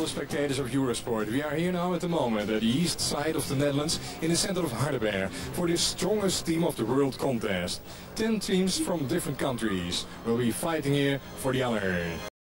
the spectators of Eurosport. We are here now at the moment at the east side of the Netherlands in the center of Hardenberg for the strongest team of the world contest. 10 teams from different countries will be fighting here for the honor.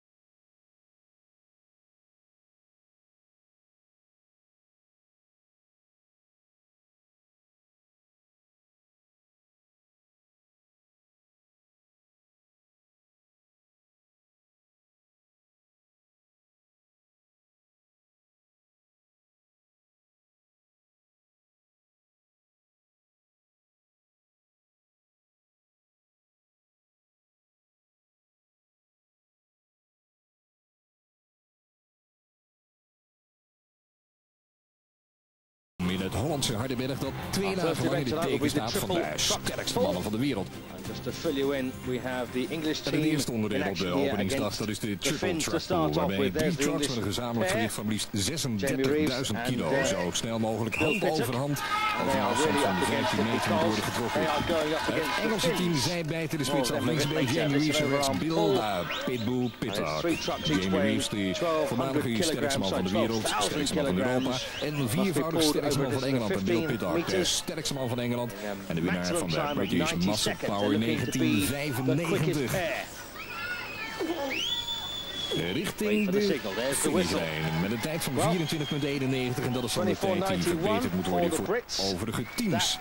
In het Hollandse Hardenberg dat 2 dagen lang in de teken staat van de sterkste mannen van de wereld. En het eerste onderdeel op de openingsdag, dat is de triple truck pool, waarbij 3 trucks met een gezamenlijk gewicht van liefst 36.000 kilo zo snel mogelijk hand over hand over een afstand van 15 meter moet worden getrokken. Het Engelse team zij bijten de spits af linksbeen Jamie Reeves en rechts Bill Pitbull Pittard. Jamie Reeves, de voormalige sterkste man van de wereld, sterkste man van Europa en viervoudig sterkste man van Engeland en Bill Pittard, de sterkste man van Engeland en de winnaar van de British Muscle Power 1995. Richting de finishlijn met een tijd van 24,91 en dat is dan de tijd die verbeterd moet worden voor overige teams.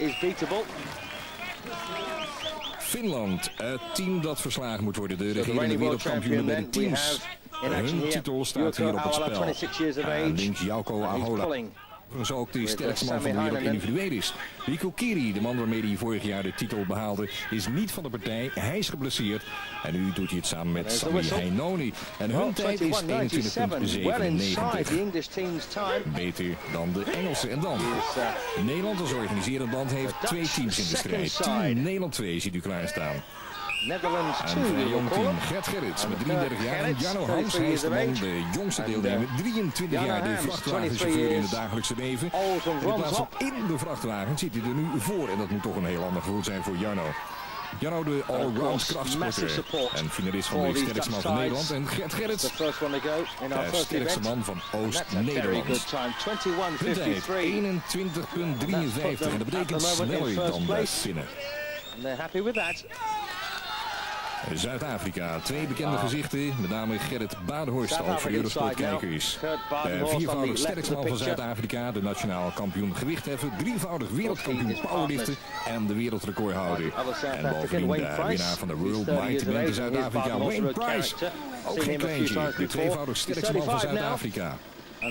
Finland, het team dat verslagen moet worden, de regerende wereldkampioenen bij de teams. Hun titel staat hier op het spel. Links Jouko Ahola. Overigens ook de sterkste man van de wereld individueel is. Rico Kiri, de man waarmee hij vorig jaar de titel behaalde, is niet van de partij. Hij is geblesseerd. En nu doet hij het samen met Sami Heinoni. En hun tijd is 21,97. Beter dan de Engelsen. En dan Nederland als organiserend land heeft 2 teams in de strijd. Team Nederland 2 ziet u klaarstaan. Een vrij jong team, Gert Gerrits met 33 jaar en Jarno Hams, hij is de man, de jongste deelnemer, 23 jaar, de vrachtwagenchauffeur in het dagelijkse leven. In plaats van in de vrachtwagen zit hij er nu voor en dat moet toch een heel ander gevoel zijn voor Jarno. Jarno de allround krachtsporter en finalist van de sterkste man van Nederland en Gert Gerrits, de sterkste man van Oost-Nederland. De tijd 21,53 en dat betekent sneller dan bij Finnen. Zuid-Afrika, 2 bekende gezichten, met name Gerrit Badenhorst, ook voor Eurosport-kijkers. De viervoudig sterkste man van Zuid-Afrika, de nationaal kampioen gewichtheffen, drievoudig wereldkampioen powerliften en de wereldrecordhouder. En bovendien de winnaar van de World Might Event in Zuid-Afrika, Wayne Price. Ook geen kleintje, de tweevoudig sterkste man van Zuid-Afrika. En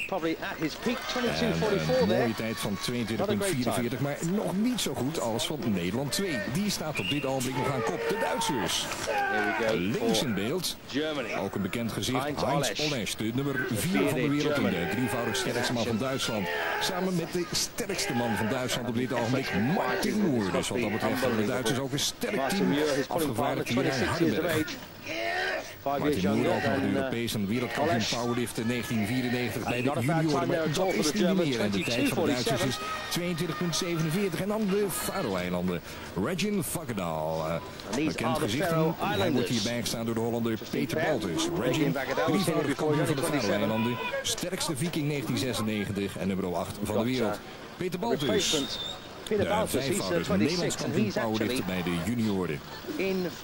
een mooie tijd van 22,44, maar nog niet zo goed als van Nederland 2. Die staat op dit ogenblik nog aan kop. De Duitsers. Links in beeld, ook een bekend gezicht, Heinz Olesch, de nummer 4 van de wereld en de drievoudig sterkste man van Duitsland. Samen met de sterkste man van Duitsland op dit ogenblik, Martin Moer. Dus wat dat betreft hebben de Duitsers ook een sterk team afgevaardigd hier naar Hardenberg. Martin Moer, ook nog de Europees en wereldkampioen powerlift in 1994 bij de junioren. Maar dat is niet meer. En de tijd van de Duitsers is 22,47. En dan de Faroe-eilanden. Regin Vakkedal. Bekend gezicht. Hij wordt hier bijgestaan door de Hollander Peter Baltus. Regin, drievoudig kampioen van de Faroe-eilanden. Sterkste Viking 1996 en nummer 8 van de wereld. Peter Baltus. De vijfvoudig Nederlands kampioen powerlifter bij de junioren. En de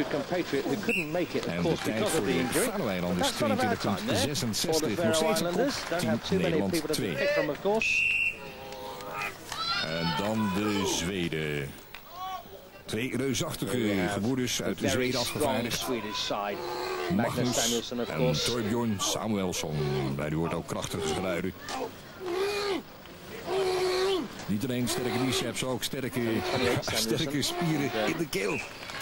tijd voor de Faroe-eilanden is 22,66. Nog steeds op team Nederland 2. En dan de Zweden. 2 reusachtige gebroeders uit de Zweden afgevaardigd. Magnus en Torbjörn Samuelsson. Bij die hoort ook krachtige geluiden. Niet alleen sterke biceps, ook sterke spieren in de keel.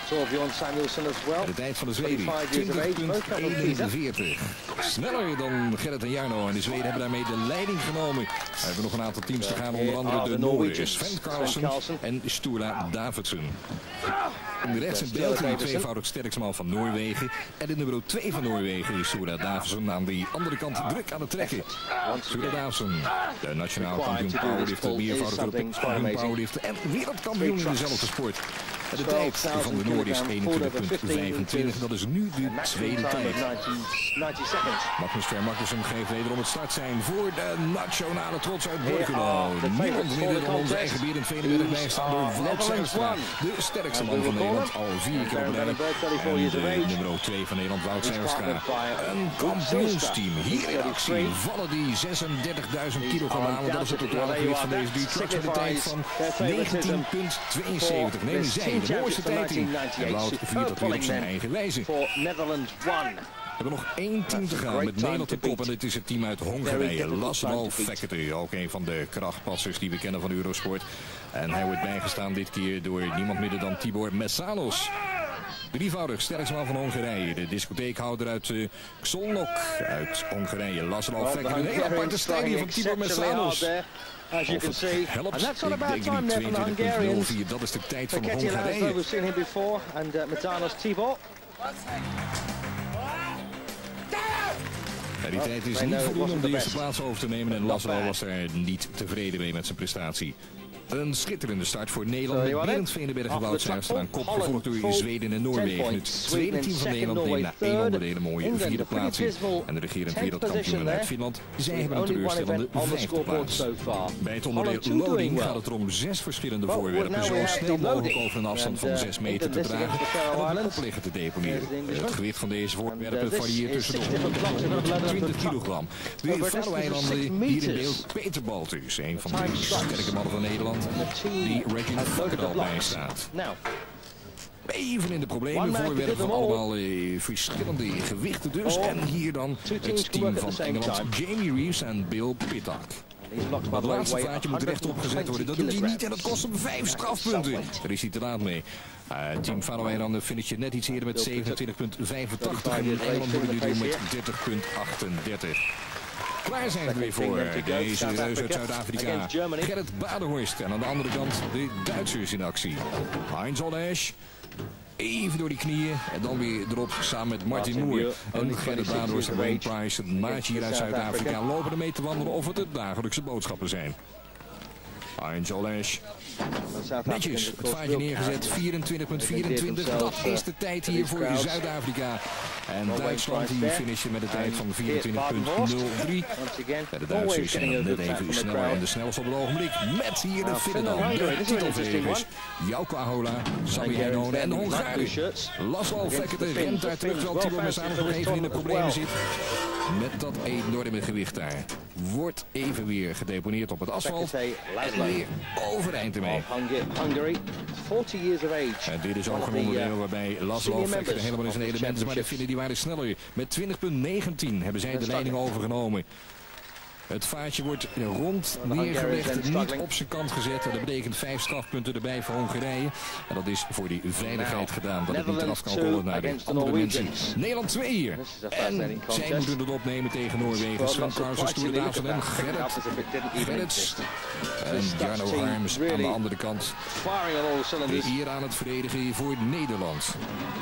De tijd van de Zweden, 20,41. Sneller dan Gerrit en Jarno. En de Zweden hebben daarmee de leiding genomen. We hebben nog een aantal teams te gaan, onder andere de Noorden. Sven Carlsen en Sturla Davidsen. In de rechts in beeld de tweevoudig sterkste man van Noorwegen. En de nummer 2 van Noorwegen is Sturla Davidsen. Aan de andere kant druk aan het trekken. Sturla Davidsen, de nationaal kampioen powerlifter, meervoudig Europees kampioen powerlifter en wereldkampioen in dezelfde sport. De tijd van de Noord is 21,25. Dat is nu de tweede tijd. Magnus Ver Magnussen geeft wederom het startsein voor de nationale trots uit Borculo. Niemand minder dan ons eigen Berend Veneberg bijstaan door Wout Zijlstra. De sterkste man van Nederland, al 4 keer op rij. En de nummer 2 van Nederland, Wout Zijlstra. Een kampioensteam. Hier in actie vallen die 36.000 kilogram aan. Want dat is het totale gewicht van deze drie trucks met de tijd van 19,72. Neem zij de mooiste tijd in. En Wout viert dat weer op zijn eigen wijze. We hebben nog 1 team te gaan met Nederland te kop. En dit is het team uit Hongarije. Laszlo Fekete, ook een van de krachtpatsers die we kennen van Eurosport. En hij wordt bijgestaan dit keer door niemand minder dan Tibor Messanos. Drievoudig sterkste man van Hongarije. De discotheekhouder uit Szolnok uit Hongarije. Laszlo Fekete. Een hele aparte strijd hier van Tibor Messanos. Of het helpt, ik denk die 22,04. Dat is de tijd van Hongarije. Ja, die tijd is niet voldoende om de eerste plaats over te nemen en Laszlo was er niet tevreden mee met zijn prestatie. Een schitterende start voor Nederland met Berend Veneberg en Wout Zijlstra aan kop, gevolgd door Zweden en Noorwegen. Het tweede team van Nederland neemt na 1 onderdelen mooie 4e plaats in. En de regerend wereldkampioen uit Finland, zij hebben een teleurstellende 5e plaats. Bij het onderdeel loading gaat het er om 6 verschillende voorwerpen zo snel mogelijk over een afstand van 6 meter te dragen en op de liggen te deponeren. Het gewicht van deze voorwerpen varieert tussen de 100 en 120 kilogram. De Faroe-eilanden hier in beeld Peter Baltus, een van de sterke mannen van Nederland. Die Regin Fakkedal bijstaat. Even in de problemen, voorwerpen van allemaal verschillende gewichten dus. En hier dan het team van Engeland, Jamie Reeves en Bill Pittock. Maar het laatste vaartje moet rechtop gezet worden. Dat doet hij niet en dat kost hem 5 strafpunten. Daar is hij te laat mee. Team Faroe-eilanden finish je net iets eerder met 27,85. En Engeland moet het nu doen met 30,38. Klaar zijn we weer voor deze reus uit Zuid-Afrika. Gerrit Badenhorst en aan de andere kant de Duitsers in actie. Heinz Olaesch. Even door die knieën en dan weer erop samen met Martin Moore. En Gerrit Badenhorst en Wayne Price, het maatje hier uit Zuid-Afrika, lopen ermee te wandelen of het de dagelijkse boodschappen zijn. Heinz Olaesch. Netjes, het vaartje neergezet, 24,24. Dat is de tijd hier voor Zuid-Afrika. En Duitsland die finishen met een tijd van 24,03. De Duitsers zijn net even sneller en de snelste op het ogenblik. Met hier de Finland, de titelverdedigers. Jouko Ahola, Sami Heinonen en de Hongaren. Laszlo Fekete rent daar terug, terwijl Tibor Messanos nog even in de problemen zit. Met dat enorme gewicht daar. Wordt even weer gedeponeerd op het asfalt. En weer overeind ermee. En dit is ook een onderdeel waarbij Laszlo Fekete helemaal in zijn element is. Maar de Finnen die waren sneller. Met 20,19 hebben zij de leiding overgenomen. Het vaartje wordt rond neergelegd, niet op zijn kant gezet. Dat betekent 5 strafpunten erbij voor Hongarije. En dat is voor die veiligheid gedaan, dat het niet eraf kan rollen naar de andere mensen. Nederland 2 hier. En zij moeten het opnemen tegen Noorwegen. Sven Carlsen, Stoer Davidson en Gerrits. En Jarno Harms aan de andere kant. Hier aan het verdedigen voor Nederland.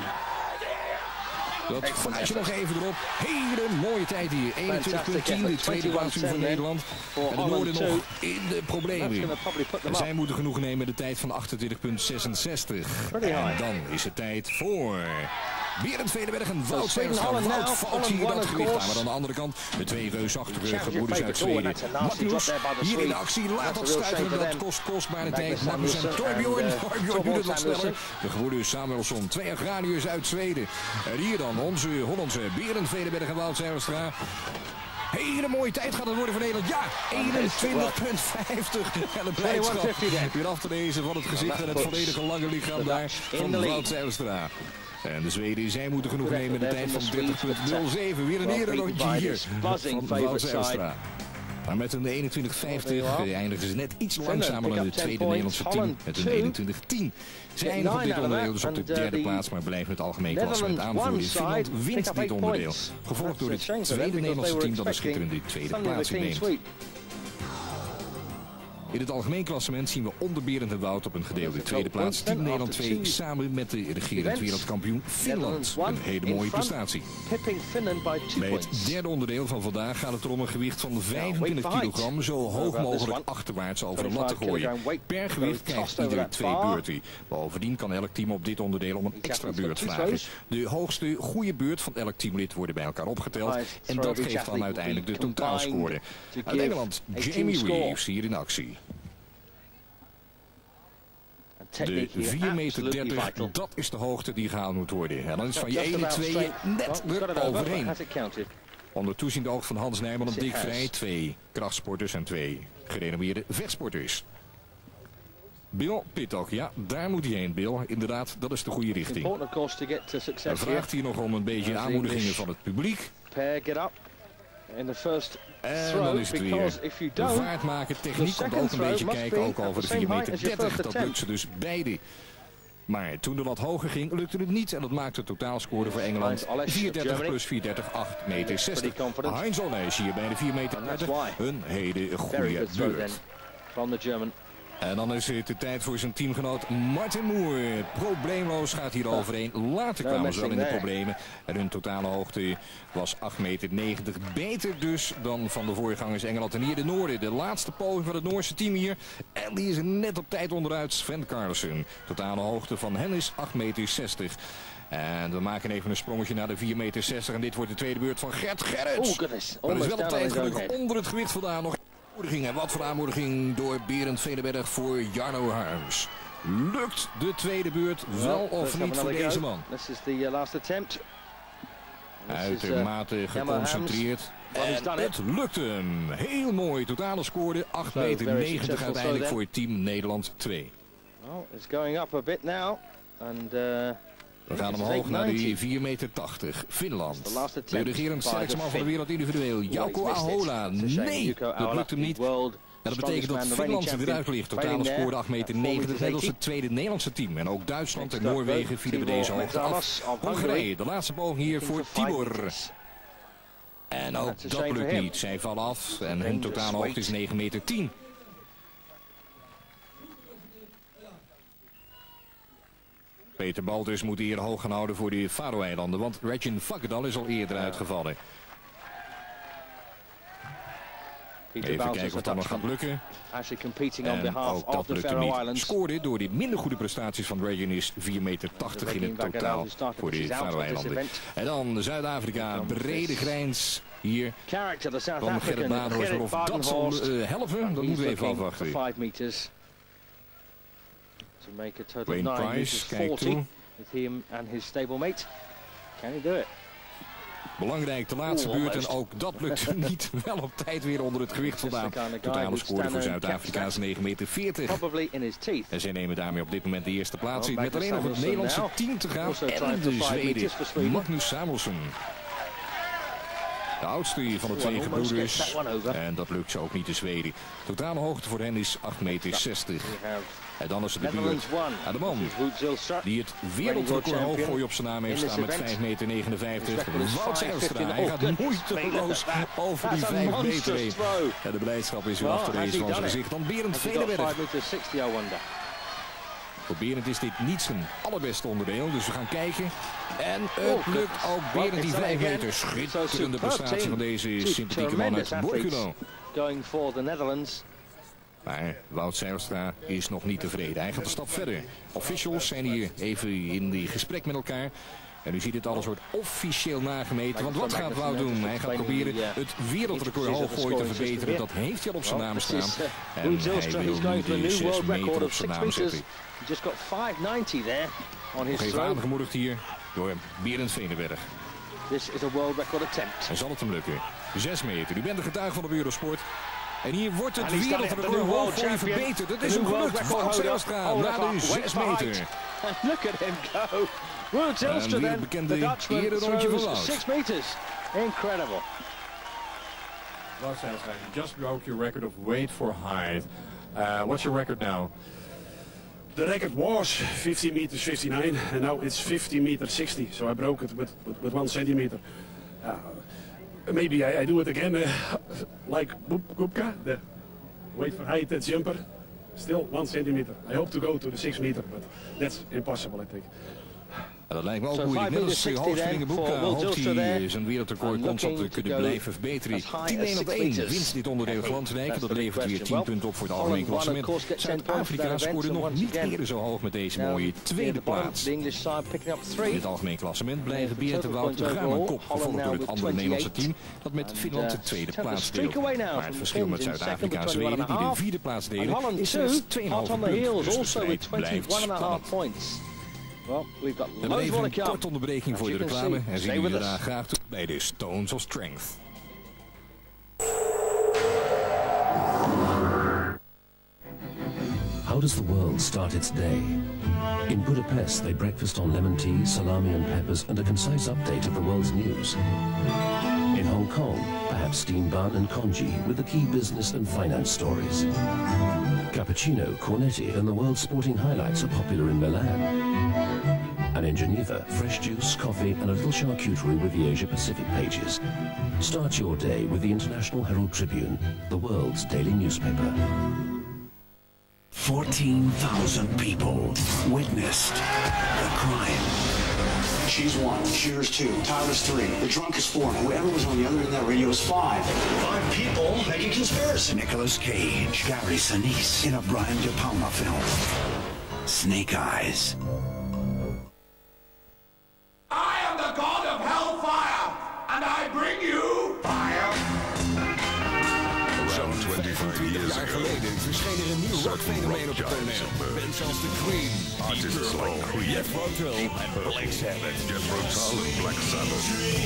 Dat vaartje nog even erop. Hele mooie tijd hier. 21,10. De tweede plaats voor Nederland. En de Noorden nog in de problemen. En zij moeten genoeg nemen met de tijd van 28,66. En dan is het tijd voor Berend Veneberg en Wout Zijlstra. Wout valt hier dat gewicht aan. Maar aan de andere kant de 2 reusachtige gebroeders uit Zweden. Magnus hier in de actie. Laat dat stuiteren. Dat kost kostbare tijd. Magnus en Torbjörn. Torbjörn doet het wat sneller. De gebroeders Samuelsson. 2 agrariërs uit Zweden. En hier dan onze Hollandse Berend Veneberg en Wout Zijlstra. Hele mooie tijd gaat het worden voor Nederland. Ja, 21,50. En de blijdschap weer af te lezen van het gezicht en het volledige lange lichaam daar van Wout Zijlstra. En de Zweden, zij moeten genoeg nemen. De tijd van 30,07. Weer een erelotje hier van Wout Zijlstra. Maar met een 21,50 eindigen ze net iets langzamer dan het tweede Nederlandse team met een 21,10. Ze eindigen op dit onderdeel dus op de 3e plaats, maar blijven het algemeen klassement aanvoeren. Finland wint dit onderdeel, gevolgd door het tweede Nederlandse team dat een schitterende 2e plaats inneemt. In het algemeen klassement zien we onder Berend en Wout op een gedeelde tweede plaats. Team Nederland 2 samen met de regerend wereldkampioen Finland. Een hele mooie prestatie. Bij het derde onderdeel van vandaag gaat het er om een gewicht van 25 kilogram zo hoog mogelijk achterwaarts over de lat te gooien. Per gewicht krijgt ieder 2 beurten. Bovendien kan elk team op dit onderdeel om een extra beurt vragen. De hoogste goede beurt van elk teamlid worden bij elkaar opgeteld. En dat geeft dan uiteindelijk de totaalscore. Uit Engeland, Jamie Reeves hier in actie. De 4,30 meter, dat is de hoogte die gehaald moet worden. En dan is van je ene tweeën net eroverheen. Onder toeziend oog van Hans Nijman en Dick Vrij, 2 krachtsporters en 2 gerenommeerde vechtsporters. Bill Pittock, ja, daar moet hij heen, Bill. Inderdaad, dat is de goede richting. Hij vraagt hier nog om een beetje aanmoedigingen van het publiek. En dan is het weer de vaart maken, techniek komt ook een beetje kijken, ook over de 4,30 meter. Dat lukt ze dus beide. Maar toen de lat hoger ging, lukte het niet en dat maakte de totaalscore voor Engeland 4,30 plus 4,30, 8,60 meter. Heinz Olnijs hier bij de 4,30 meter, een hele goede beurt. En dan is het de tijd voor zijn teamgenoot Martin Moore. Probleemloos gaat hier overheen. Later kwamen ze wel in de problemen. En hun totale hoogte was 8,90 meter. Beter dus dan van de voorgangers Engeland. En hier de Noorden. De laatste poging van het Noorse team hier. En die is net op tijd onderuit. Sven Carlsen. Totale hoogte van hen is 8,60 meter. En we maken even een sprongetje naar de 4,60 meter. En dit wordt de tweede beurt van Gert Gerrits. Maar is wel op tijd gelukkig onder het gewicht vandaan nog. En wat voor aanmoediging door Berend Veneberg voor Jarno Harms. Lukt de tweede beurt wel of niet voor deze man? Uitermate geconcentreerd. En het lukt hem. Heel mooi. Totale score 8,90 meter uiteindelijk voor het team Nederland 2. We gaan omhoog naar de 4,80 meter. Finland. De regerend sterkste man van de wereld individueel. Jouko Ahola. Nee, dat lukt hem niet. En dat betekent dat Finland er weer uit ligt. Totale score 8,90 meter. Net als het tweede Nederlandse team. En ook Duitsland en Noorwegen vielen bij deze hoogte af. Hongarije, de laatste poging hier voor Tibor. En ook dat lukt niet. Zij vallen af. En hun totale hoogte is 9,10 meter. Peter Baltus moet hier hoog gaan houden voor de Faroe-eilanden, want Regin Vakkedal is al eerder uitgevallen. Even kijken of dat nog gaat lukken. En ook dat lukt hem niet. Scoorde door die minder goede prestaties van Regin is 4,80 meter in het totaal voor de Faroe-eilanden. En dan Zuid-Afrika, brede grijns hier van Gerrit Badenhorst. Maar of dat zal helpen, dat moeten we even afwachten. Wayne Price kijkt toe. Belangrijk, de laatste beurt en ook dat lukt niet. Wel op tijd weer onder het gewicht vandaan. Totale score voor Zuid-Afrika is 9,40 meter. En zij nemen daarmee op dit moment de eerste plaats in. Met alleen nog het Nederlandse team te gaan en de Zweden Magnus Samuelsson. De oudste van de twee gebroeders. En dat lukt ze ook niet, de Zweden. Totale hoogte voor hen is 8,60 meter. En dan is het de beurt aan de man die het wereldrecord hooggooi op zijn naam heeft staan met 5,59 meter. Wout Zijlstra, hij gaat moeiteloos over die 5 meter heen. Ja, de blijdschap is weer af te lezen van zijn gezicht. Dan Berend Veneberg. Voor Berend is dit niet zijn allerbeste onderdeel, dus we gaan kijken. En het lukt ook Berend die 5 meter. Schitterende prestatie van deze sympathieke man uit Borculo. Maar Wout Zijlstra is nog niet tevreden. Hij gaat een stap verder. Officials zijn hier even in die gesprek met elkaar. En u ziet het alles wordt officieel nagemeten. Want wat gaat Wout doen? Hij gaat proberen het wereldrecord hooggooien te verbeteren. Dat heeft hij al op zijn naam staan. En hij wil nu de 6 meter op zijn naam zetten. Nog even aangemoedigd hier door Berend Veneberg. En zal het hem lukken? 6 meter. U bent de getuige van de Eurosport. En hier wordt het wereldrecord hooggooien verbeterd. Dat is hem gelukt. Wout Zijlstra naar de 6 meter. Look at him go. Wout Zijlstra then, the Dutchman throws 6 meters. Incredible. Wout Zijlstra, you just broke your record of weight for height. What's your record now? The record was 50 meters 59 and now it's 50 meters 60. So I broke it with 1 centimeter. Maybe I do it again like Gupka. wait for height at jumper, still 1 centimeter. I hope to go to the 6 meter, but that's impossible, I think. Dat lijkt me ook moeilijk. Net als Hoogspringenboek hoopt hij zijn wereldrecord constant te kunnen blijven verbeteren. 10-1-1 wint dit onderdeel glansrijk. Dat levert weer 10 punten op voor het algemeen klassement. Zuid-Afrika scoorde nog niet eerder zo hoog met deze mooie tweede plaats. In het algemeen klassement blijven Beat en Wout ruim aan kop, gevolgd door het andere Nederlandse team dat met Finland de tweede plaats deelt. Maar het verschil met Zuid-Afrika en Zweden, die de vierde plaats delen, is slechts 2,5 punten. Dus de strijd blijft spannend. We hebben even een korte onderbreking voor de reclame en zien jullie daarna graag terug bij de Stones of Strength. How does the world start its day? In Budapest, they breakfast on lemon tea, salami and peppers, and a concise update of the world's news. In Hong Kong, perhaps steamed bun and congee with the key business and finance stories. Cappuccino, cornetti, and the world's sporting highlights are popular in Milan. And in Geneva, fresh juice, coffee, and a little charcuterie with the Asia-Pacific pages. Start your day with the International Herald Tribune, the world's daily newspaper. 14,000 people witnessed the crime. She's 1, shooter's 2, Tyler's 3, the drunk is 4, and whoever was on the other end of that radio is 5. 5 people making conspiracy. Nicolas Cage, Gary Sinise in a Brian De Palma film. Snake Eyes. I am the god of hellfire, and I bring you fire. Zo'n 25 jaar geleden verscheen er een nieuw rockfenomeen op het toneel. Bands als The Queen, artists like Creed, Jethro Tull en Black Sabbath. Jethro Tull and Black Sabbath.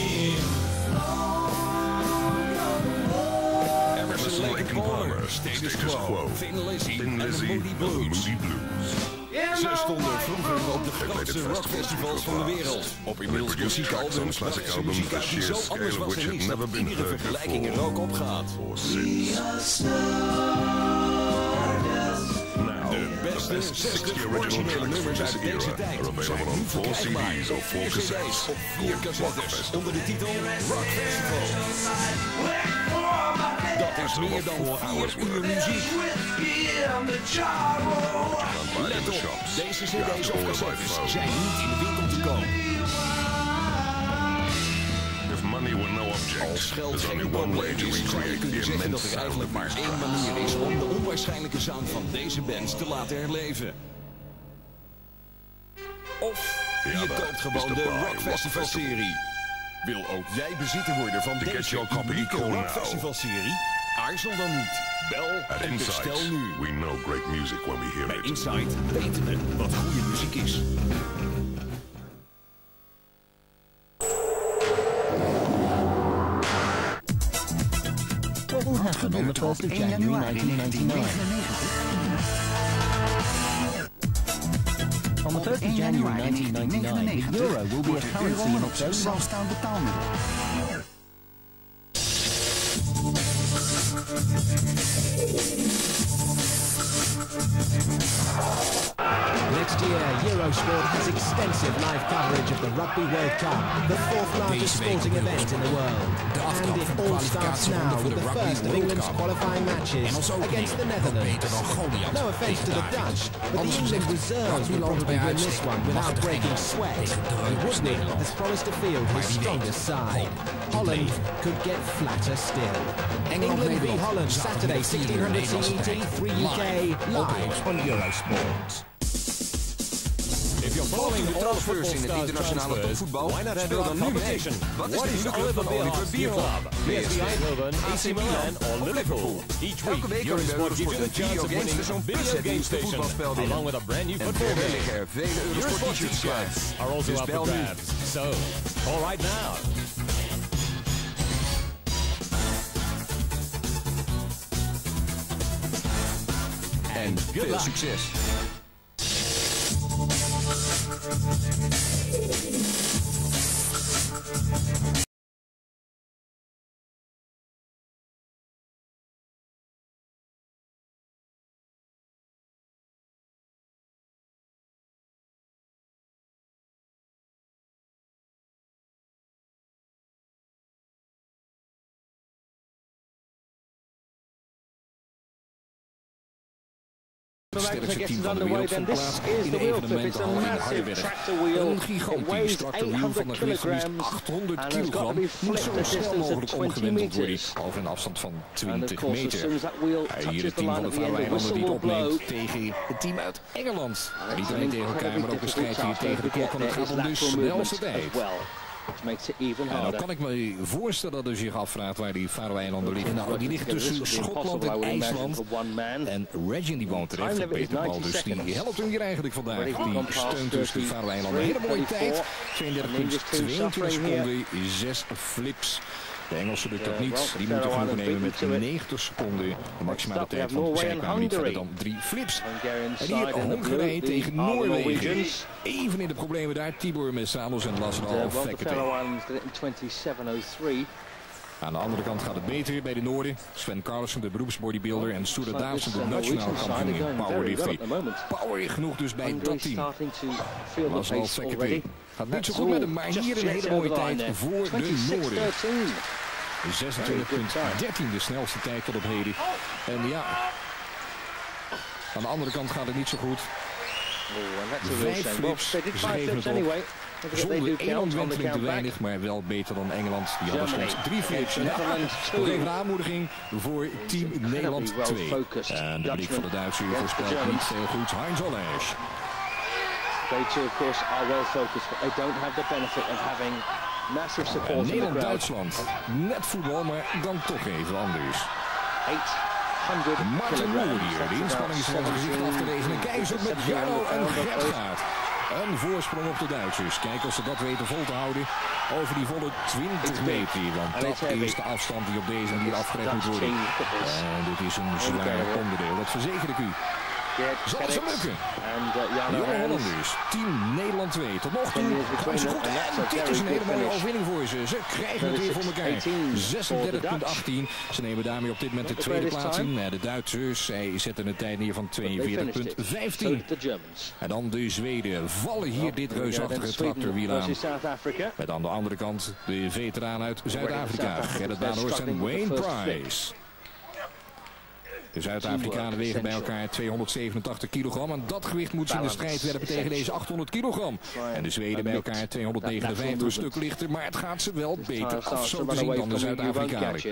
Emerson, Lake and Palmer, Status Quo, Thin Lizzy en The Moody Blues. Ze stonden vroeger op de grootste rockfestivals van de wereld. Op inmiddels klassieke albums brachten ze muziek uit die zo anders was en niets dat iedere vergelijking er ook op gaat. De beste 60 originele nummers uit deze tijd zijn nu verkrijgbaar op 4 cd's op 4 cassettes onder de titel Rock Festival. Dat is meer dan 4 uur muziek. Let op, deze cd's of cassettes zijn niet in de winkel te koop. Als geld geen probleem is, zou je kunnen zeggen dat er eigenlijk maar één manier is om de onwaarschijnlijke sound van deze bands te laten herleven. Of je koopt gewoon de Rock Festival serie. Wil ook jij bezitter worden van deze unieke Rock Festival serie? Aarzel dan niet. Bel en bestel nu. Bij Insight weten we wat goede muziek is. What will happen on the 12th of January 1999? On the 1st of January 1999, the euro will be a currency in its own zelfstaand betaalmiddel. Next year, Eurosport has extensive live coverage of the Rugby World Cup, the 4th largest sporting event in the world. And it all starts now with the first of England's qualifying matches against the Netherlands. No offence to the Dutch, but the England reserves will probably win this one without breaking sweat. And Woodney has promised to field his strongest side. Holland could get flatter still. England v Holland, Saturday, 1600 CET, 3 UK, live on Eurosport. If you're following the transfers in het internationale topvoetbal, speel dan nu mee. Wat is de nieuwe club van Oliver Bierhoff? PSV, AC Milan of Liverpool? Elke week kan je Eurosport de Video Gamestation de voetbalspel winnen. En verder liggen er vele Eurosport t-shirts klaar. Dus bel nu. So, call right now. En veel succes! Het sterkste team van de wereld van plaats in de evenementenhal in Hardenberg. Een gigantisch tractorwiel van een gewicht van 800 kilogram moet zo snel mogelijk omgewenteld worden over een afstand van 20 meter. Hier het team van de Faroe-eilanden die het opneemt tegen het team uit Engeland. Niet alleen tegen elkaar, maar ook de strijd hier tegen de klok, want het gaat om de snelste tijd. En dan kan ik me voorstellen dat u zich afvraagt waar die Faroe-eilanden liggen. Nou, die liggen tussen Schotland en IJsland. En Regin die woont terecht op Peter Bal, dus die helpt hem hier eigenlijk vandaag. Die steunt dus de Faroe-eilanden. Hele mooie tijd. 32,22 seconden, 6 flips. De Engelsen lukt dat niet. Die moeten genoegen nemen met 90 seconden. De maximale tijd van zij kwamen niet verder dan 3 flips. En hier Hongarije tegen Noorwegen. Even in de problemen daar. Tibor Messanos en Laszlo Fekete. Aan de andere kant gaat het beter bij de Noorden. Sven Carlsen, de beroepsbodybuilder, en Sture Davidson, de nationaal kampioen in powerlifting. Power genoeg dus bij dat team. Laszlo Fekete gaat niet zo goed met hem, maar hier een hele mooie tijd voor de Noorden. 26,13 de snelste tijd tot op heden. En ja, aan de andere kant gaat het niet zo goed. 5 flips, ze geven het op. Zonder één omwenteling te weinig, maar wel beter dan Engeland. Die hadden slechts 3 flips. Nog even een aanmoediging voor team Nederland 2. En de blik van de Duitser voorspelt niet heel goed. Heinz Olesch. They too, of course, are well focused, but they don't have the benefit of having massive support. Nederland-Duitsland. Net voetbal, maar dan toch even anders. 800 Martin Moer hier. De inspanning is van zijn gezicht af te lezen. Kijk eens op met Jarno en Gertgaard. Een voorsprong op de Duitsers. Kijk of ze dat weten vol te houden over die volle 20 meter. Want dat is de afstand die op deze manier afgelegd moet worden. En dit is een zwaar onderdeel, dat verzeker ik u. Zal het zo lukken? Jonge Hollanders, team Nederland 2. Tot nog toe gaan ze goed. En dit is een hele mooie overwinning voor ze. Ze krijgen het weer voor elkaar. 36,18. Ze nemen daarmee op dit moment de tweede plaats in. De Duitsers, zij zetten een tijd neer van 42,15. En dan de Zweden vallen hier dit reusachtige tractorwiel aan. Met aan de andere kant de veteraan uit Zuid-Afrika. Gerrit Baanhorst en Wayne Price. De Zuid-Afrikanen wegen bij elkaar 287 kilogram. En dat gewicht moet ze in de strijd werpen tegen deze 800 kilogram. En de Zweden bij elkaar 259, een stuk lichter. Maar het gaat ze wel beter af, zo te zien, dan de Zuid-Afrikanen.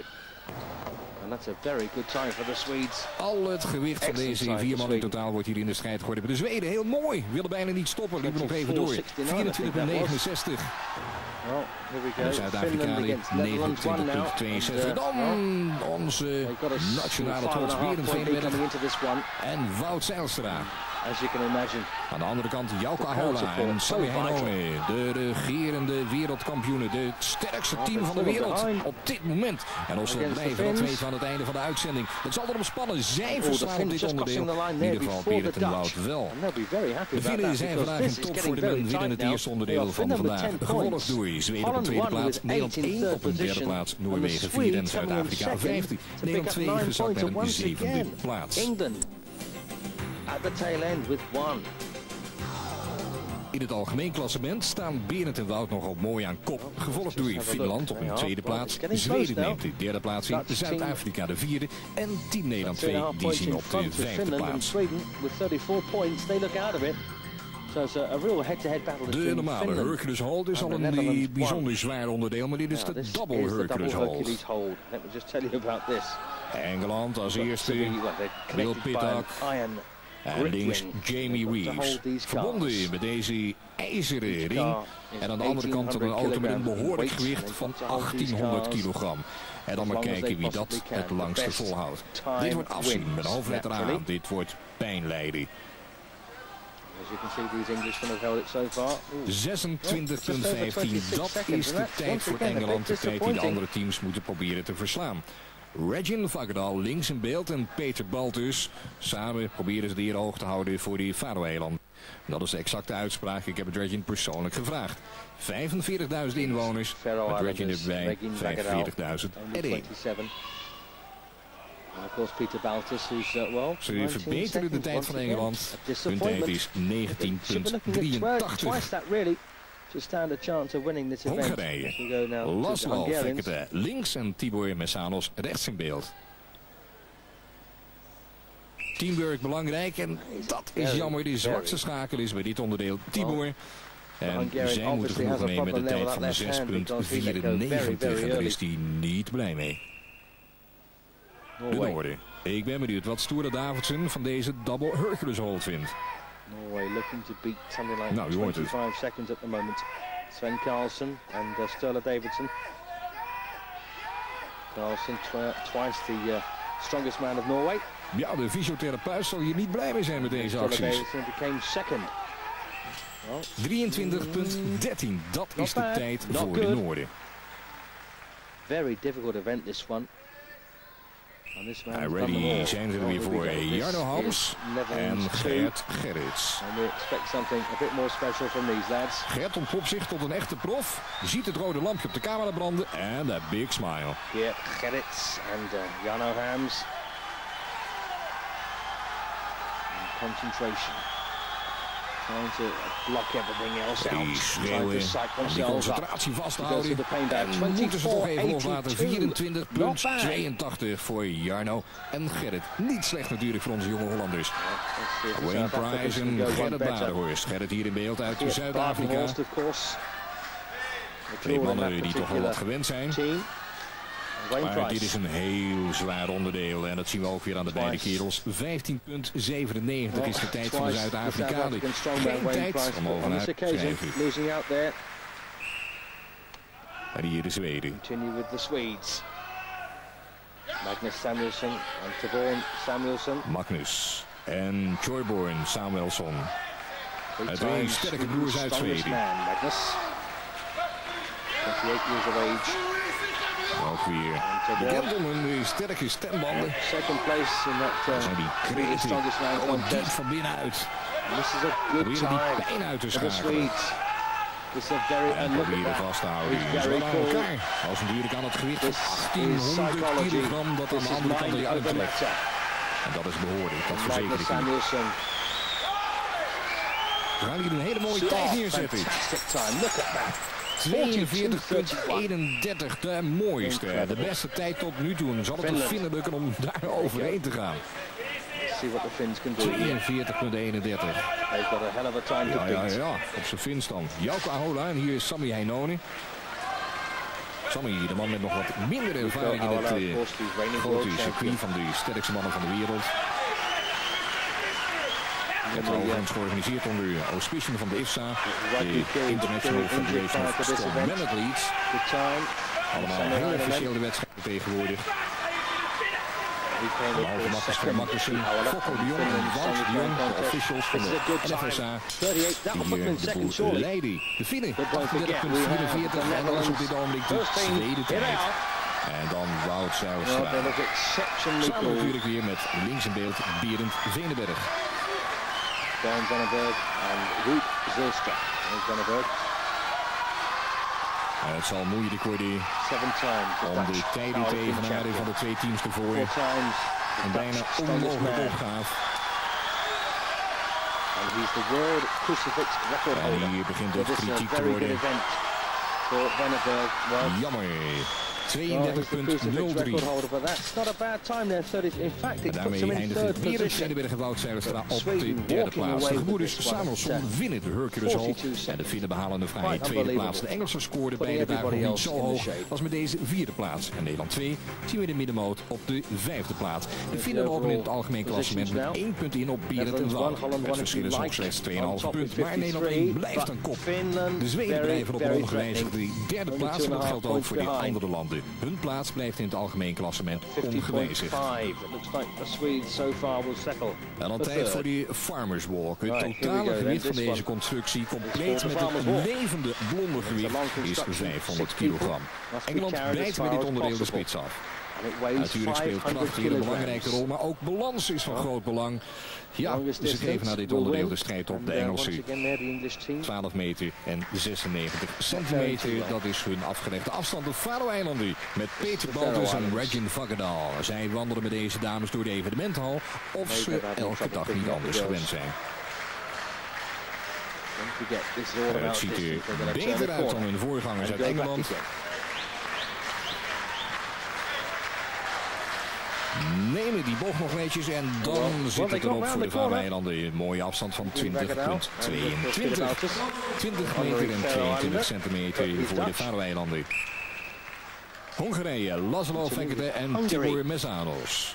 Al het gewicht van deze 4 man in totaal wordt hier in de strijd geworden. De Zweden heel mooi, willen bijna niet stoppen, liepen nog even door. 24,69. De Zuid-Afrikanen 29,62. Dan onze nationale trots Berend Veenenberg en Wout Zijlstra. Aan de andere kant Jouko Ahola en Sami Heinone, de regerende wereldkampioenen, de sterkste team van de wereld op dit moment. En als we blijven, dat weten we aan het einde van de uitzending. Het zal erom spannen. Zij verslaan op dit onderdeel. In ieder geval Berend en Wout wel. De Finnen zijn vandaag in topvorm, winnen het eerste onderdeel van vandaag. Gevolgd door Zweden op de tweede plaats, Nederland 1 op een derde plaats, Noorwegen 4 en Zuid-Afrika 5. Nederland 2 gezakt naar een 7e plaats. At the tail end with 1. In het algemeen klassement staan Berend en Wout nogal mooi aan kop. Gevolgd door Finland op een tweede plaats. Zweden neemt de derde plaats in. Zuid-Afrika de vierde. En team Nederland 2 die zien op de vijfde plaats. De normale Hercules Hold is al een bijzonder zwaar onderdeel, maar dit is de double Hercules Hold. Engeland als eerste. Will Pittock. En links Jamie Reeves. Verbonden met deze ijzeren ring. En aan de andere kant een auto met een behoorlijk gewicht van 1800 kilogram. En dan maar kijken wie dat het langste volhoudt. Dit wordt afzien met een hoofdletter A. Dit wordt pijn lijden. 26,15. Dat is de tijd voor Engeland. De tijd die de andere teams moeten proberen te verslaan. Regin Vagedal links in beeld en Peter Baltus. Samen proberen ze de eer hoog te houden voor die Faroe-eilanden. Dat is de exacte uitspraak. Ik heb het Regin persoonlijk gevraagd. 45.000 inwoners. Met Regin erbij 45.001. Ze verbeteren de tijd van Engeland. Hun tijd is 19,83. Hongarije. Laszlo Fekete links en Tibor Messanos rechts in beeld. Teamwork belangrijk en dat is jammer. De zwakste schakel is bij dit onderdeel Tibor. En zij moeten genoegen nemen met een tijd van 6,94 en daar is hij niet blij mee. De Noorden. Ik ben benieuwd wat Sture Davidsen van deze double Hercules hold vindt. Norway looking to beat something like nou, 25 seconds at the moment. Sven Carlsen and Sturla Davidson. Carlsen twice the strongest man of Norway. Ja, de fysiotherapeut zal hier niet blij mee zijn met deze acties. Davidson became second. 23,13. Dat is de tijd voor de Noorden. Very difficult event this one. Ready zijn ze er weer voor. Jarno Hams en Gert Gerrits. And we expect something a bit more special from these lads. Gert ontpopt zich tot een echte prof. Ziet het rode lampje op de camera branden. En a big smile. Gert Gerrits and Jarno Hams. And concentration. Trying to block everything else out. Die schreeuwen, die concentratie vasthouden. En moeten ze toch even loslaten. 24,82 voor Jarno en Gerrit. Niet slecht natuurlijk voor onze jonge Hollanders. Wayne Price en Gerrit Badenhorst. Gerrit hier in beeld uit Zuid-Afrika. Twee mannen die toch wel wat gewend zijn. Maar dit is een heel zwaar onderdeel en dat zien we ook weer aan de beide kerels. 15,97 is de tijd van de Zuid-Afrikanen. Geen tijd om over naar te schrijven. En hier de Zweden. Continue with the Swedes. Magnus Samuelsson en Torbjörn Samuelsson. Magnus en Torbjörn Samuelsson. Twee sterke broers uit Zweden. Magnus. 28 years of age. Ook weer de gentleman, die sterke stembanden. Second place in that zijn die kreten diep van binnenuit. Proberen die pijn uit te schakelen. En proberen vast te houden. Ze wel aan elkaar. Als natuurlijk aan het gewicht van 1800 kilogram dat aan de andere kant die uitlegt. En dat is behoorlijk, dat verzeker ik u. We gaan hier een hele mooie tijd neerzetten. 42,31, de mooiste, de beste tijd tot nu toe. Zal het de Finnen lukken om daar overheen te gaan? 42,31. Ja, op zijn Fins dan. Jouko Ahola en hier is Sami Heinonen. Sami, de man met nog wat minder ervaring in het grote circuit van de sterkste mannen van de wereld. Het overigens georganiseerd onder auspiciën van de IFSA, de International Federation of Strong Men Athletes. Allemaal heel officieel de wedstrijden tegenwoordig. Behalve Magnus Magnussen, Fokko de Jong en Wout de Jong, de officials van de NFSA, die hier de boel leiden. De Finnen, 38,44 en dat is op dit ogenblik de tweede tijd. En dan Wout Zijlstra. Samen natuurlijk weer met links in beeld Berend Venenberg. Bernd Venneberg en Ruud Zijlstra. Het zal moeilijk worden om de tijden te evenaren van de twee teams ervoor. Een bijna onmogelijke opgave. En hier begint het kritiek te worden. Jammer. 32,03. En daarmee eindigt Berend Venneberg en Wout Zijlstra op de derde plaats. De gebroeders Samuelsson winnen de Hercules Hold. En de Finnen behalen de fraaie tweede plaats. De Engelsen scoorden beide dagen niet zo hoog als met deze vierde plaats. En Nederland 2 zien we in de middenmoot op de vijfde plaats. De Finnen lopen in het algemeen klassement met 1 punt in op Berend en Wout. Het verschil is nog slechts 2,5 punt. Maar Nederland 1 blijft aan kop. De Zweden blijven op een ongewijzigde derde plaats. En dat geldt ook voor die andere landen. Hun plaats blijft in het algemeen klassement ongewijzigd. En dan tijd voor die Farmers Walk. Het totale gewicht van deze constructie, compleet met het levende blonde gewicht, is 500 kilogram. Engeland bijt bij dit onderdeel de spits af. Natuurlijk speelt kracht hier een belangrijke rol, maar ook balans is van groot belang. Ja, ze geven na dit onderdeel de strijd op de Engelsen. 12 meter en 96 centimeter, dat is hun afgelegde afstand. De Faroe-eilanden met Peter Baltus en Regin Vagedal. Zij wandelen met deze dames door de evenementenhal, of ze elke dag niet anders gewend zijn. Het ziet er beter uit dan hun voorgangers uit Engeland. nemen die bocht nog netjes en dan zit het erop voor de Faroe-eilanden. Een mooie afstand van 20,22. 20 meter en 22 centimeter voor de Faroe-eilanden. Hongarije, Laszlo Fekete en Tibor Mezanos.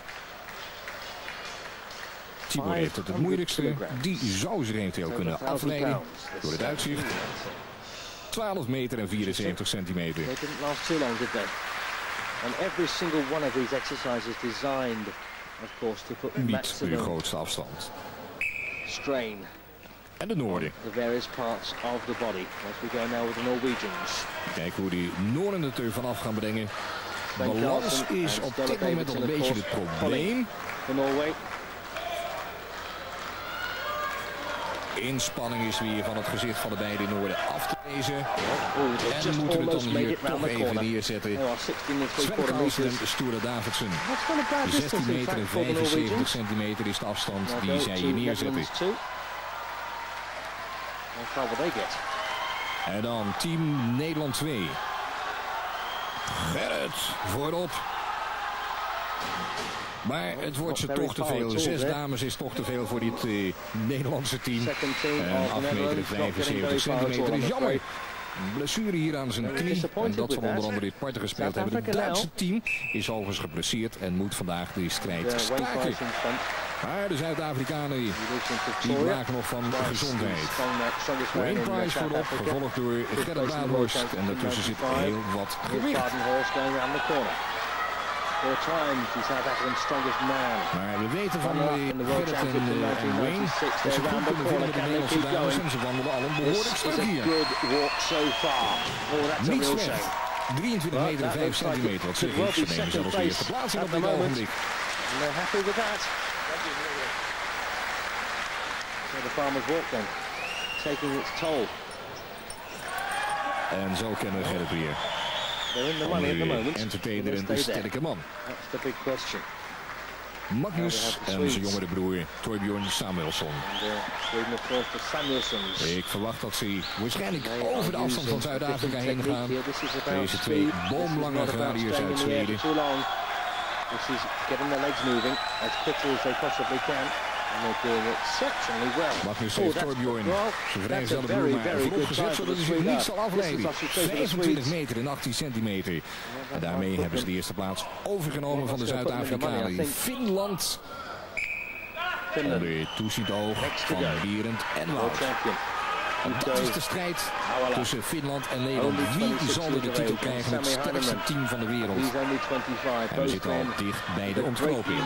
Tibor heeft het moeilijkste. Die zou zich eventueel kunnen afleiden door het uitzicht. 12 meter en 74 centimeter. They didn't last too long, did they? And every single one of these exercises designed, of course, to put niet de grootste afstand. Strain. En de Noorden. The various parts of the body. As we go now with the Norwegians. Kijk hoe die Noorden het er vanaf gaan brengen. Balans is op dit moment al een beetje het probleem. For Norway. Inspanning is weer van het gezicht van de beide Noorden af te lezen. En moeten we het dan hier toch even neerzetten. Sven Carlsen en Sture Davidsen. 16 meter en 75 centimeter is de afstand die zij hier neerzetten. En dan team Nederland 2. Gerrit voorop. Maar het wordt ze toch te veel. 6 dames is toch te veel voor dit Nederlandse team. En 8 meter en 75 centimeter is jammer. Een blessure hier aan zijn knie. En dat zal onder andere dit parten gespeeld hebben. Het Duitse team is overigens geblesseerd en moet vandaag de strijd staken. Maar de Zuid-Afrikanen die maken nog van gezondheid. Wayne Price voorop, gevolgd door Gerrit Baanhorst. En daartussen zit heel wat gewicht. Maar we weten van Gerrit en Wayne dat ze goed kunnen vinden met de Nederlandse dames en ze wandelen al een behoorlijk stuk hier. Niet slecht. 23 meter en 5 centimeter. Wat zeg ik? Ze nemen zelfs de eerste plaats in op dit ogenblik. The farmer's walk then, taking its toll. En zo kennen we Gerrit weer. They're in the money at the moment. Entertainer en de sterke man. That's the big question. Magnus en zijn jongere broer Torbjörn Samuelsson. Ik verwacht dat ze waarschijnlijk over de afstand van Zuid-Afrika heen gaan. Deze twee boomlange Canadiërs uit Zweden. This is getting their legs moving as quickly as they possibly can. Magnus heeft Torbjörn zijn vrijgestelde broer maar voorop gezet zodat hij zich niet zal afleiden. 25 meter en 18 centimeter. En daarmee hebben ze de eerste plaats overgenomen van de Zuid-Afrikanen. Finland. Onder toeziend oog van Berend en Wout. En dat is de strijd tussen Finland en Nederland. Wie zal er de titel krijgen? Het sterkste team van de wereld. En we zitten al dicht bij de ontknoping.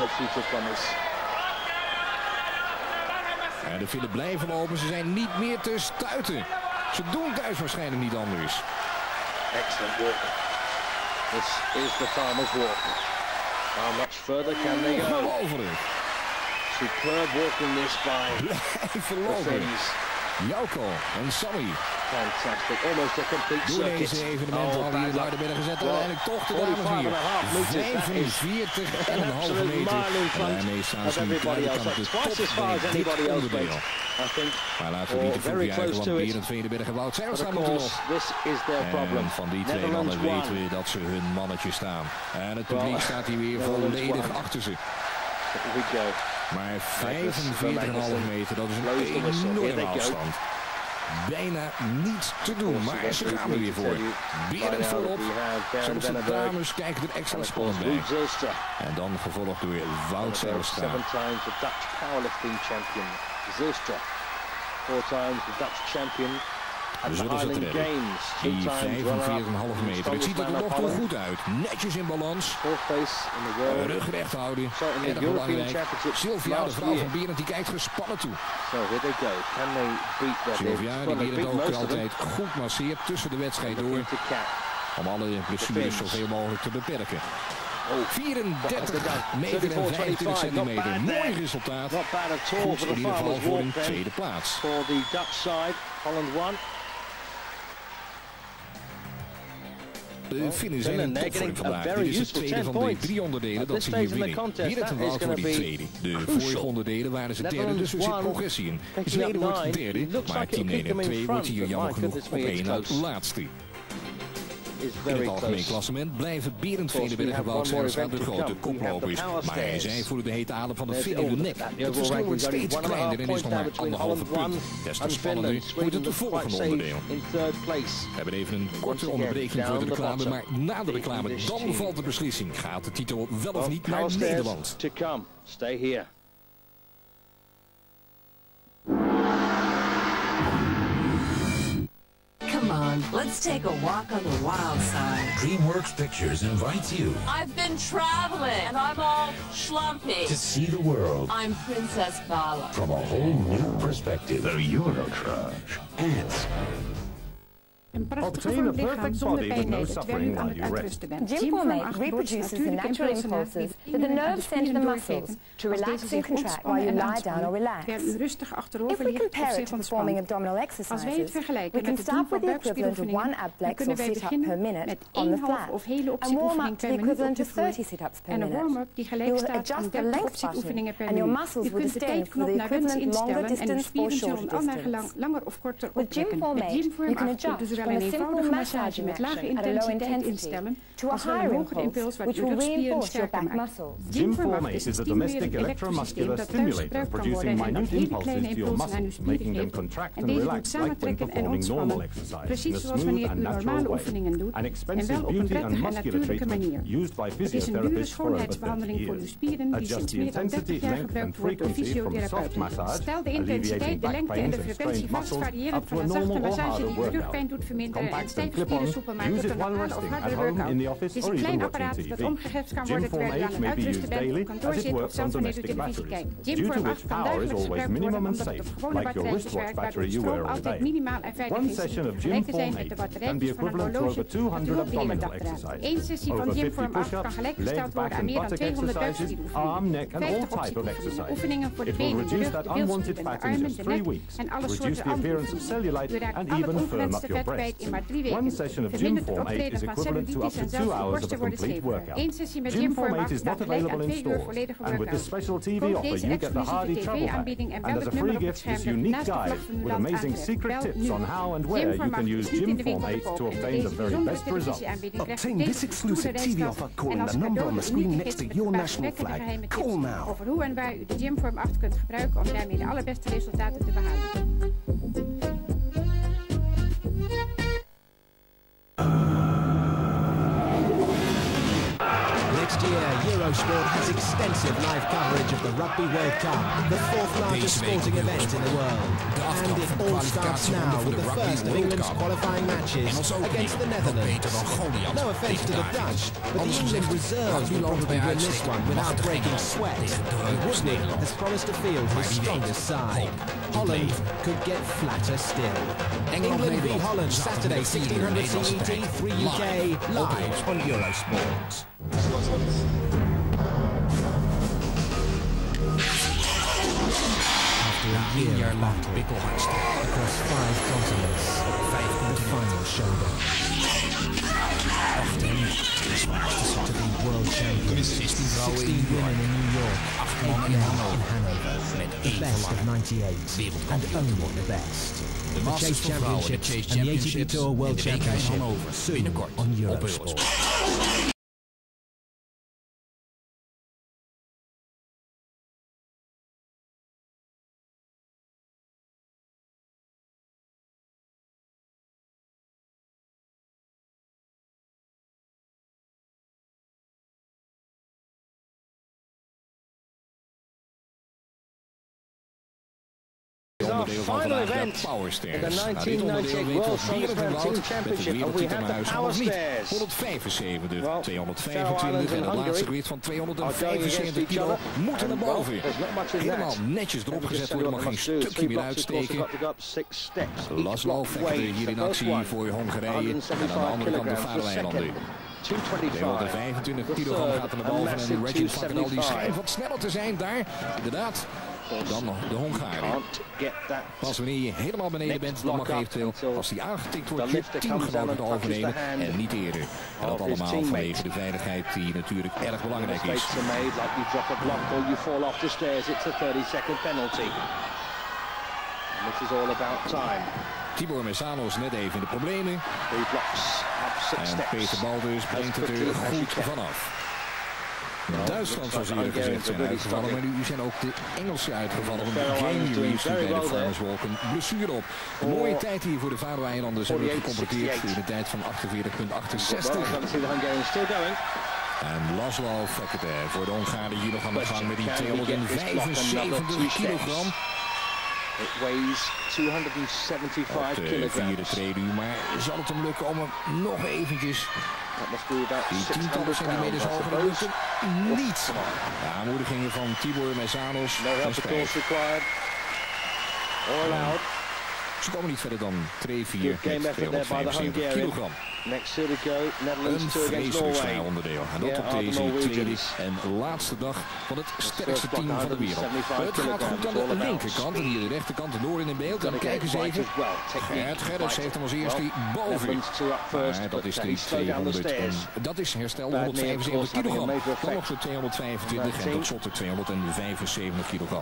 En de Finnen blijven lopen, ze zijn niet meer te stuiten. Ze doen thuis waarschijnlijk niet anders. Excellent walk. This is the farmer's walk. How much further can they go? Ongelooflijk. Superb walking this by the Finns. Jouko en Sammy. Fantastic, almost a complete door circuit. Deze evenementen al hier naar de midden gezet. Uiteindelijk toch de dames hier. 45,5 meter. Daarmee staan ze nu buiten de top bij dit onderdeel. Maar laten we niet te vroeg juichen, want Berend Vedenberg en Wout Zijlstra moeten nog. En van die twee mannen weten we dat ze hun mannetje staan. En het publiek staat hier weer volledig achter ze. Maar 45,5 meter, dat is een enorme afstand. Bijna niet te doen, maar ze gaan er weer voor. Berend voorop, zelfs de dames kijken er extra spannend bij. En dan gevolgd door Wout Zijlstra. 7 times the Dutch powerlifting champion, Zijlstra. 4 times the Dutch champion. We zullen ze het redden. Die 45,5 meter. Het ziet er nog toe goed uit. Netjes in balans. Rug recht houden. Erg belangrijk. Sylvia, de vrouw van Berend, die kijkt gespannen toe. Sylvia, die Berend ook altijd goed masseert tussen de wedstrijd door. Om alle blessures zoveel mogelijk te beperken. 34 meter en 25 centimeter. Mooi resultaat. Goed in ieder geval voor een tweede plaats. De Finnen zijn in topvorm vandaag. Dit is het tweede van de 3 onderdelen dat ze hier winnen. Berend en Wout voor die tweede. De vorige onderdelen waren ze derde, dus er zit progressie in. Zweden wordt derde, maar team Nederland 2 wordt hier jammer genoeg op 1 uit laatste. In het algemeen klassement blijven Berend Vredenberg en Wout Zijlstra de grote koplopers. Maar zij voelen de hete adem van de fit in de nek. Het verschil wordt steeds kleiner en is nog maar 1,5 punt. Des te spannender wordt het volgende onderdeel. We hebben even een korte onderbreking voor de reclame, maar na de reclame dan valt de beslissing. Gaat de titel wel of niet naar Nederland? Stay here. Come on, let's take a walk on the wild side. DreamWorks Pictures invites you. I've been traveling and I'm all schlumpy. To see the world. I'm Princess Bala. From a whole new perspective. The Eurotrash. Ants. Een prachtige vorm lichaam zonder pijn lijden terwijl u aan het uitrusten bent. Gymformate reproduces the natural impulses that the nerves send to the muscles to relax and contract while you lie down or relax. If we compare it to performing abdominal exercises, we can start with the equivalent of 1 abflex or sit-up per minute on the flat and warm up to the equivalent of 30 sit-ups per minute. You will adjust the length button and your muscles will distend for the equivalent longer distance or shorter distance. With Gymformate, you can adjust from a simple massaging action at a low intensity to a higher impulse which will reinforce your back muscles. Gymformate is a domestic electromuscular stimulator producing minute impulses to your muscles, making them contract and relax like when performing normal exercise in a smooth and natural way. An expensive beauty and muscular treatment used by physiotherapists for over 30 years. Adjust the intensity, length and frequency from soft massage, alleviating back pains and strained muscles, up to a normal or harder workout. Compact and clip-on, use it while resting, at home, in the office or even watching TV. Gymformate may be used daily as it works on domestic batteries, due to which power is always minimum and safe, like your wristwatch battery you wear all day. One session of Gymformate can be equivalent to over 200 abdominal exercises, over 50 push-ups, leg, back and buttock exercises, arm, neck and all type of exercises. It will reduce that unwanted fat in just 3 weeks, reduce the appearance of cellulite and even firm up your breasts. One session of Gymformate is equivalent to up to 2 hours of a complete workout. Gymformate is not available in stores, and with this special TV offer you get the Hardy Travel Pack, and as a free gift this unique guide with amazing secret tips on how and where you can use Gymformate to obtain the very best results. Obtain this exclusive TV offer calling the number on the screen next to your national flag. Call now. Over hoe en waar u de Gymform 8 kunt gebruiken om daarmee de allerbeste resultaten te behalen. Next year, Eurosport has extensive live coverage of the Rugby World Cup, the 4th largest sporting event in the world. And it all starts now with the first of England's qualifying matches against the Netherlands. No offence to the Dutch, but the England reserves will probably win this one without breaking sweat. And Woodney has promised to field his strongest side. Holland could get flatter still. England v Holland, Saturday, 1600 CET, 3 UK, live on Eurosport. After a year battle across 5 continents, the final showdown. To be world champions, 16 women in New York, 8 men in Hanover, the best of 98, and only the best. The Chase Championships and the ATP Tour World Championship, soon on Eurosport. Onderdeel van vandaag de Powerstairs. Nou, dit onderdeel weten we Berend en Wout met de wereldtitel naar huis of niet. 175, 225 en het laatste gewicht van 275 kilo moeten naar boven. Helemaal netjes erop gezet worden, mag geen stukje meer uitsteken. Laszlo vecht hier in actie voor Hongarije en aan de andere kant de Faroe-eilanden. 225 kilo gaat er naar boven en Reggie Fakadal die schijnt wat sneller te zijn daar. Inderdaad. Dan de Hongaren. Pas wanneer je helemaal beneden bent, dan mag eventueel, als die aangetikt wordt, je teamgenoten overnemen en niet eerder. En dat allemaal vanwege de veiligheid die natuurlijk erg belangrijk is. Tibor Mezzano is net even in de problemen. En Peter Baldus brengt het er goed vanaf. Duitsland, zoals eerder gezegd, zijn uitgevallen, maar nu zijn ook de Engelsen uitgevallen. Want Jamie Reeves bij de Farmers Walk een blessure op. Een mooie tijd hier voor de Faroe-eilanden. Ze hebben gecompleteerd in de tijd van 48,68. En Laszlo Fekete voor de Hongaren hier nog aan de gang met die 275 kilogram. It weighs 275 kilograms. Vierde trainuur, maar zal het hem lukken om hem nog eventjes die tientallen centimeters hoger lukt hem niet. De aanmoedigingen van Tibor Meizanos van spijt. Ze komen niet verder dan 3-4 met 275 kilogram. Een vreselijk zwaar onderdeel. En dat op deze tweede en laatste dag van het sterkste team van de wereld. Het gaat goed aan de linkerkant en hier de rechterkant erdoor in beeld. En dan kijken ze even. Gert Gerrits heeft hem als eerste boven. Maar dat is de 200 en dat is herstel 175 kilogram. Dan nog de 225 en tot slot de 275 kilogram.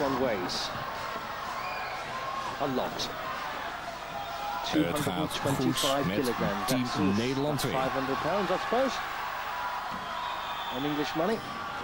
Het gaat goed met Team Nederland 2. 500 pounds, I suppose. In English money.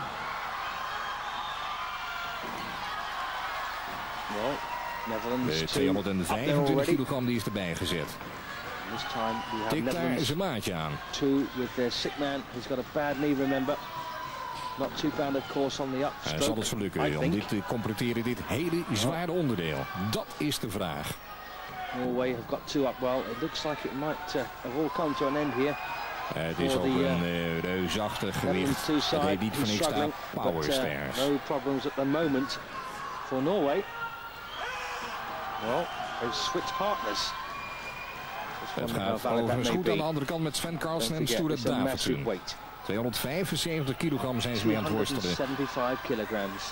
Well, Netherlands de 225 kilogram die is erbij gezet. Tik daar zijn maatje aan. Two with their sick man. He's got a bad knee, remember. Not too bad, of course, on the upstroke. En zal het zo lukken om dit te completeren, dit hele zware onderdeel? Dat is de vraag. Norway have got two up. Well, it looks like it might have all come to an end here. Het is ook een reusachtig gewicht. Het heet niet van niks aan Power Stairs. No problems at the moment for Norway. Well, they've switched partners. Het gaat overigens goed aan de andere kant met Sven Carlsen en Sture Davidson. 275 kilogram zijn ze mee aan het worstelen. 275 kilograms.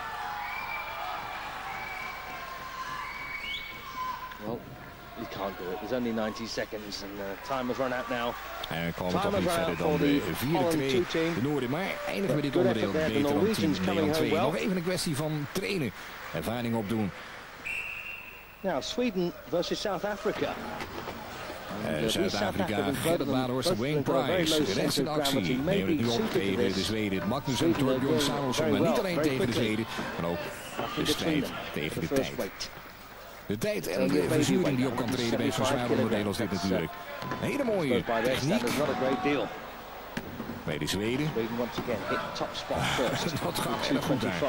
Well, you can't do it. There's only 90 seconds and time has run out now. En komen toch niet verder dan de vierde twee, de Noorden. Maar eindigen we dit onderdeel beter dan Team Nederland 2. Nog even een kwestie van trainen, ervaring opdoen. Now, Sweden versus South Africa. Zuid-Afrika, Gerrit Badenhorst en Wayne Price. De rest in actie nemen het nu op tegen de Zweden. Magnus en Torbjörn Samuelsson. Maar niet alleen tegen de Zweden, maar ook de strijd tegen de tijd. De tijd en de verzuring die op kan treden bij zo'n zwaar onderdeel als dit natuurlijk. Een hele mooie techniek bij de Zweden. Dat gaat erg goed daar.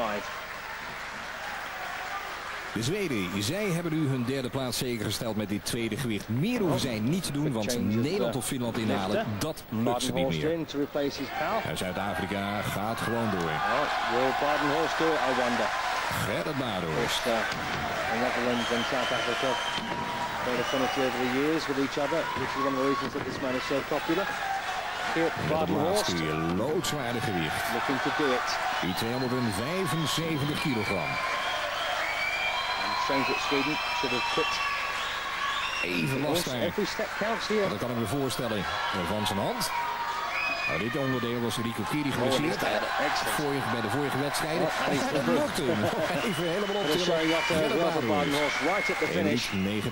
De Zweden, zij hebben nu hun derde plaats zeker gesteld met dit tweede gewicht. Meer hoeven zij niet te doen, want Nederland of Finland inhalen, dat lukt ze niet meer. Zuid-Afrika gaat gewoon door. Gerrit Badenhorst. The Netherlands and South Africa made affinity over the years with each other, which is one of the reasons that this man is so popular. Here at Badenhorst, loodzware gewicht. Looking to do it. Die 275 kilogram. And strange that Sweden should have quit. Even last daar. Every step counts here. Dat kan ik me voorstellen van zijn hand. Nou, dit onderdeel was Rico Kiri geblesseerd bij de vorige wedstrijden. Dat lukte hem. Even helemaal op de Elite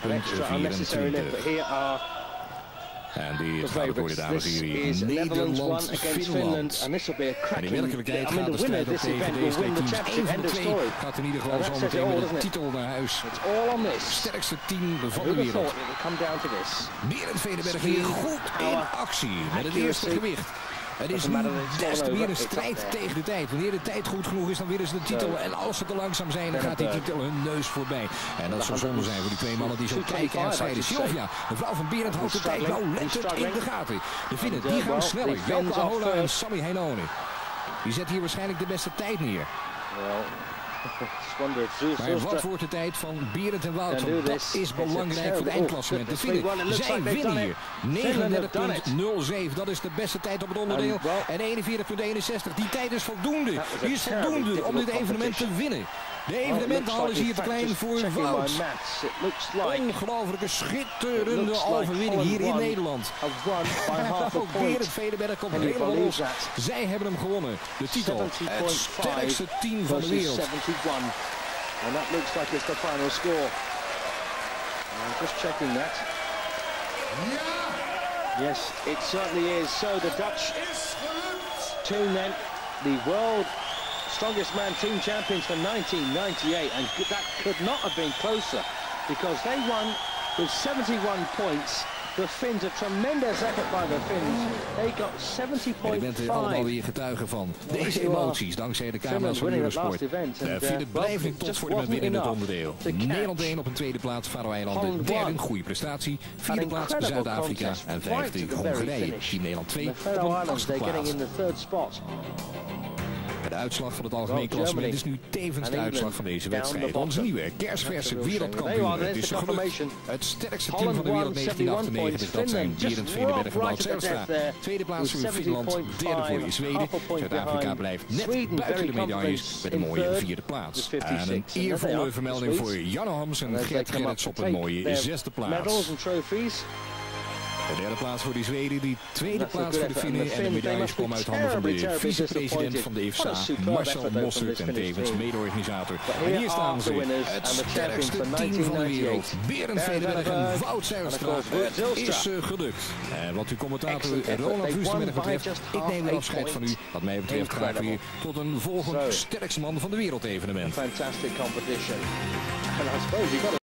9,24. En die gaat voor de dames hier Nederland, Finland. En in werkelijkheid gaat de strijd op tegen deze twee teams. Eén van de twee gaat in ieder geval zo meteen met de titel naar huis. Sterkste team van de wereld. Berend Vedenberg hier goed in actie met het eerste gewicht. Het is nu des te meer een strijd tegen de tijd. Wanneer de tijd goed genoeg is, dan winnen ze de titel. En als ze te langzaam zijn, dan gaat die titel hun neus voorbij. En dat zou zonde zijn voor die twee mannen die zo kijken en zeiden. Sylvia, de vrouw van Berend, houdt de tijd nauwlettend in de gaten. De Finnen, die gaan sneller. Jouko Ahola en Sami Heinonen. Die zetten hier waarschijnlijk de beste tijd neer. Maar wat wordt de tijd van Berend en Wout? Dat is belangrijk voor het eindklassement. De Finnen, zij winnen hier. 39,07, dat is de beste tijd op het onderdeel. En 41,61, die tijd is voldoende. Die is voldoende om dit evenement te winnen. De evenementenhal is hier te klein voor Wout. Ongelooflijke, schitterende overwinning hier in Nederland. Ook Berend Vedenberg komt helemaal los. Zij hebben hem gewonnen. De titel, het sterkste team van de wereld. And that looks like it's the final score. I'm just checking that. Yes, it certainly is. So the Dutch team then, the world strongest man team champions for 1998, and that could not have been closer because they won with 71 points. De Finns, a tremendous effort by the Finns. They got 70.5. Je bent er allemaal weer getuige van. Deze emoties, dankzij de camera's van Eurosport. Philip blijft in topvorm met winnen in het onderdeel. Nederland 1 op een tweede plaats, Faroe-eilanden derde, goede prestatie. Vierde plaats Zuid-Afrika en vijfde Hongarije. Team Nederland 2 op een achtste plaats. De uitslag van het algemeen klassement is nu tevens de uitslag van deze wedstrijd. Onze nieuwe kerstverse wereldkampioen. Het is gelukt. Het sterkste team van de wereld 1998, dat zijn Berend Vredenberg en Wout Zijlstra. Tweede plaats voor Finland, derde voor Zweden. Zuid-Afrika blijft net buiten de medailles met een mooie vierde plaats. En een eervolle vermelding voor Janne Hams en Gert Gerrits op een mooie zesde plaats. De derde plaats voor de Zweden, die tweede plaats voor de Finnen en de medailles kwam uit handen van de vicepresident van de IFSA, Marcel Mossert en tevens mede-organisator. En hier staan ze, het sterkste team van de wereld, Berend Vredenberg en Wout Zijlstra. Het is gelukt. En wat uw commentator Ronald Woestenberg betreft, ik neem weer afscheid van u. Wat mij betreft graag weer tot een volgend sterkste man van de wereld evenement.